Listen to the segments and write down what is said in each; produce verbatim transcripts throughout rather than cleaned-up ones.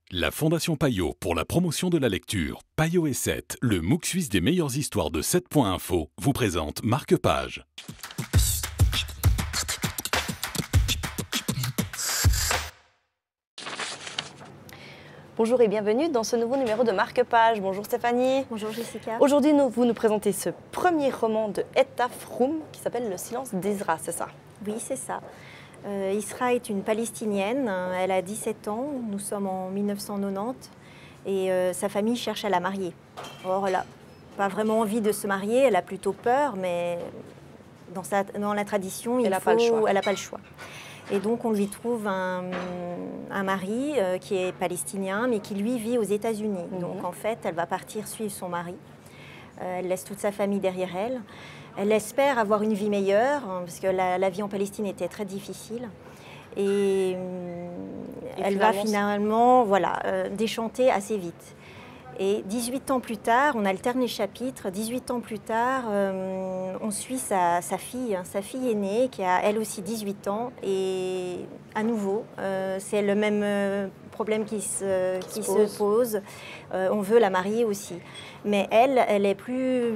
La Fondation Payot pour la promotion de la lecture, Payot et sept, le MOOC suisse des meilleures histoires de sept point info, vous présente Marque-Page. Bonjour et bienvenue dans ce nouveau numéro de Marque-Page. Bonjour Stéphanie. Bonjour Jessica. Aujourd'hui, nous, vous nous présentez ce premier roman de Etta Froum qui s'appelle Le silence d'Isra, c'est ça? Oui, c'est ça. Euh, Isra est une Palestinienne, elle a dix-sept ans, nous sommes en mille neuf cent quatre-vingt-dix et euh, sa famille cherche à la marier. Or, elle n'a pas vraiment envie de se marier, elle a plutôt peur, mais dans, sa, dans la tradition, il elle n'a faut, pas le choix. Elle n'a pas le choix. Et donc on lui trouve un, un mari euh, qui est palestinien, mais qui lui vit aux États-Unis. Mm-hmm. Donc en fait, elle va partir suivre son mari. Euh, elle laisse toute sa famille derrière elle. Elle espère avoir une vie meilleure, hein, parce que la, la vie en Palestine était très difficile. Et, Et elle finalement, va finalement voilà, euh, déchanter assez vite. Et dix-huit ans plus tard, on alterne les chapitres, dix-huit ans plus tard, euh, on suit sa, sa fille, hein, sa fille aînée, qui a elle aussi dix-huit ans. Et à nouveau, euh, c'est le même euh, problème qui se, qui se pose. Se pose. Euh, on veut la marier aussi. Mais elle, elle est plus,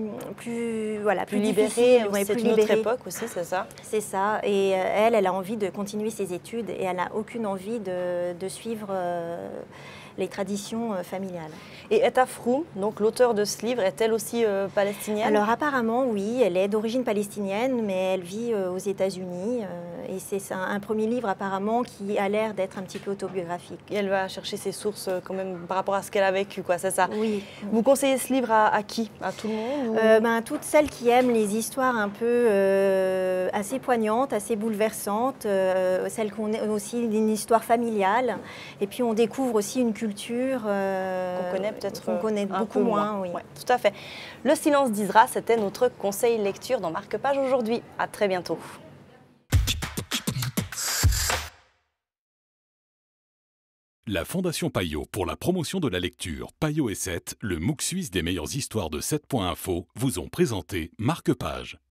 plus, voilà, plus, plus libérée, ouais, c'est plus une libérée. autre époque aussi, c'est ça? C'est ça. Et euh, elle, elle a envie de continuer ses études et elle n'a aucune envie de, de suivre euh, les traditions euh, familiales. Et Etta Froum, donc l'auteur de ce livre, est-elle aussi euh, palestinienne? Alors apparemment, oui, elle est d'origine palestinienne, mais elle vit euh, aux États-Unis. Euh, et c'est un, un premier livre apparemment qui a l'air d'être un petit peu autobiographique. Et elle va chercher ses sources euh, quand même par rapport à ce qu'elle a vécu, quoi, c'est ça? Oui. Vous conseillez ce livre à, à qui? À tout le monde ou... euh, ben, toutes celles qui aiment les histoires un peu euh, assez poignantes, assez bouleversantes, euh, celles qu'on a aussi une histoire familiale. Et puis on découvre aussi une culture euh, qu'on connaît peut-être qu'on connaît beaucoup moins. moins. Oui. Ouais, tout à fait. Le silence d'Isra, c'était notre conseil lecture dans Marque-Page aujourd'hui. À très bientôt. La Fondation Payot pour la promotion de la lecture, Payot et sept, le MOOC suisse des meilleures histoires de sept point info, vous ont présenté Marque-Page.